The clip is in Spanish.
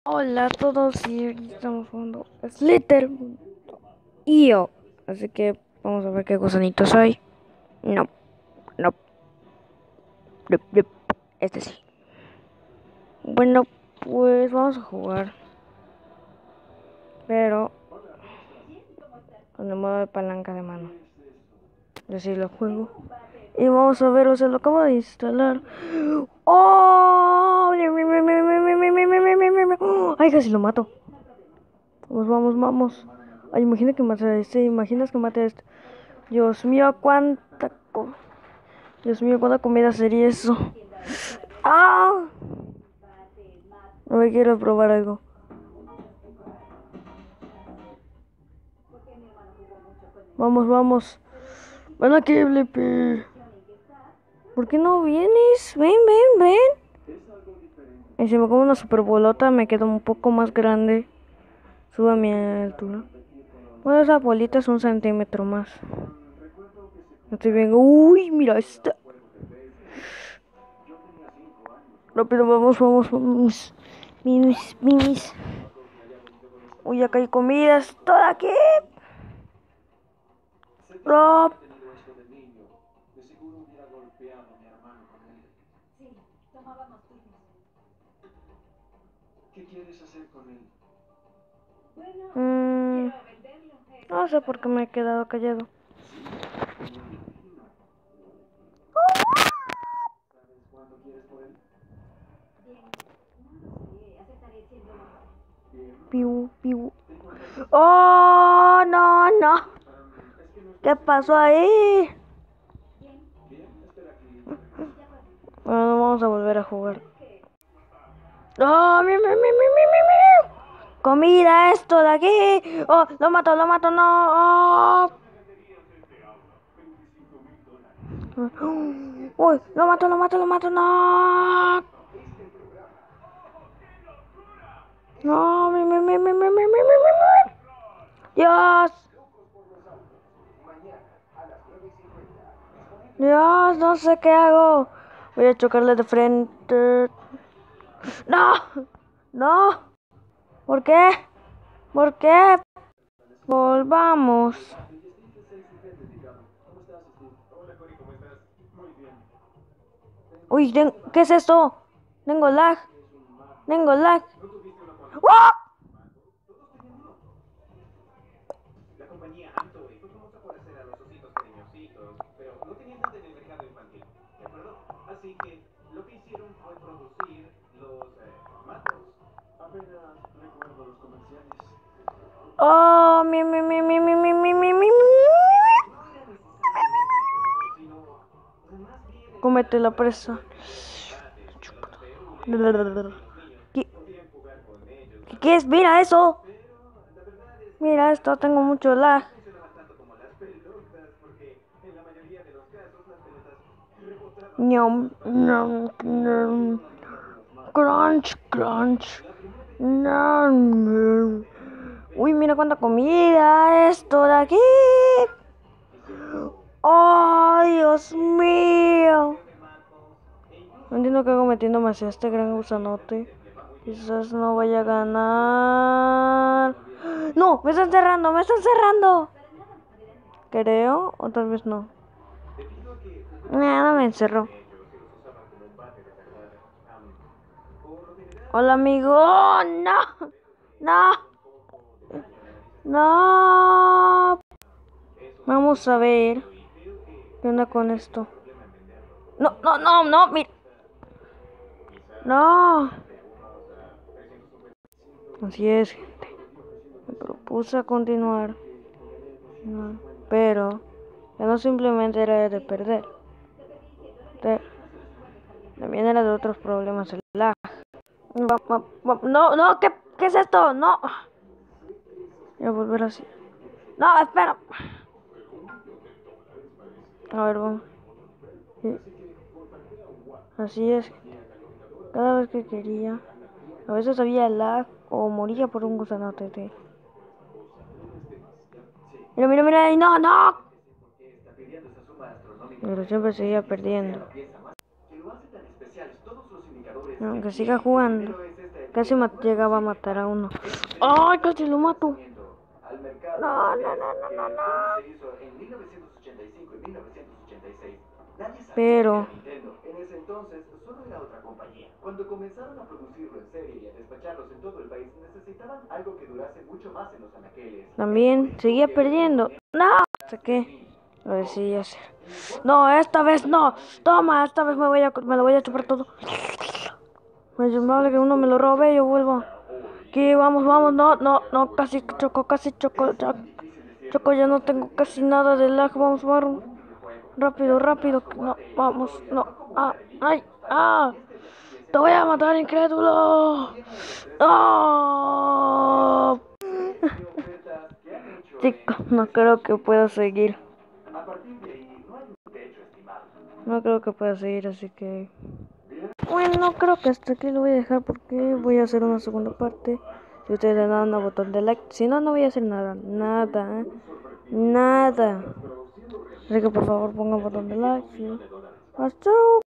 Hola a todos y aquí estamos jugando Slither y yo. Así que vamos a ver qué gusanitos hay. No, no, no. Este sí. Bueno, pues vamos a jugar. Pero con el modo de palanca de mano. Yo sí lo juego. Y vamos a ver, o sea, lo acabo de instalar. ¡Oh! ¡Ay, casi lo mato! Vamos. Ay, imagina que mate a este. ¿Imaginas que mate a este? Dios mío, Dios mío, ¿cuánta comida sería eso? ¡Ah! No me quiero probar algo. Vamos. Ven aquí, Blippi. ¿Por qué no vienes? Ven. Y si me como una super bolota, me quedo un poco más grande. Sube a mi altura. Bueno, esa bolita es 1 centímetro más. Estoy bien. Uy, mira esta. Rápido, vamos. Mimis. Uy, acá hay comidas. Todo aquí. Rob. No sé por qué me he quedado callado. Piu. ¡Oh, no! ¿Qué pasó ahí? Bueno, vamos a volver a jugar. ¡Oh, mi! ¡Comida esto de aquí! ¡Oh, lo mato, no! ¡Oh! ¡Uy, lo mato, no! ¡No, mi! ¡Dios! No sé qué hago. Voy a chocarle de frente. ¡No! ¿Por qué? Volvamos. Uy, ¿qué es esto? Tengo lag. ¡Oh! ¡Oh! Cómete la presa. ¿Qué es? Mira eso. Mira esto, tengo mucho lag. Ñom. Crunch. No. Uy, mira cuánta comida esto de aquí. ¡Oh, Dios mío! No entiendo qué hago metiéndome hacia este gran gusanote. Quizás no vaya a ganar. ¡No! ¡Me están cerrando! Creo, o tal vez no. No me encerró. Hola, amigo. No. Vamos a ver qué onda con esto. No, mira. No. Así es, gente. Me propuse a continuar. No, pero ya no simplemente era de perder. También era de otros problemas el lag. No, ¿qué es esto? No. Voy a volver así. No, espera. A ver, vamos. Sí. Así es. Cada vez que quería. A veces había lag o moría por un gusanote. Mira. Y no. Pero siempre seguía perdiendo. Aunque siga jugando. Casi llegaba a matar a uno. ¡Ay, casi lo mato! No, no, no, no, no, no. Pero en ese entonces solo era otra compañía. Cuando comenzaron a producirlo en serie y a despacharlos en todo el país, necesitaban algo que durase mucho más en los anaqueles. también seguía perdiendo. ¡No! Saqué. A ver si ya sé. No, esta vez no. Toma, esta vez me lo voy a chupar todo. Es probable que uno me lo robe y yo vuelvo. Aquí, vamos, vamos. No, no, no. Casi choco, casi choco. Ya, choco, ya no tengo casi nada de lag. Vamos, vamos. Rápido, rápido. No, vamos. No. Ah, ay, ah. Te voy a matar, incrédulo. ¡Oh! Chico, no creo que pueda seguir. No creo que pueda seguir, así que... Bueno, creo que hasta aquí lo voy a dejar porque voy a hacer una segunda parte. Si ustedes le dan un botón de like, si no, no voy a hacer nada. Nada, nada. Así que por favor pongan botón de like. ¿Sí? Hasta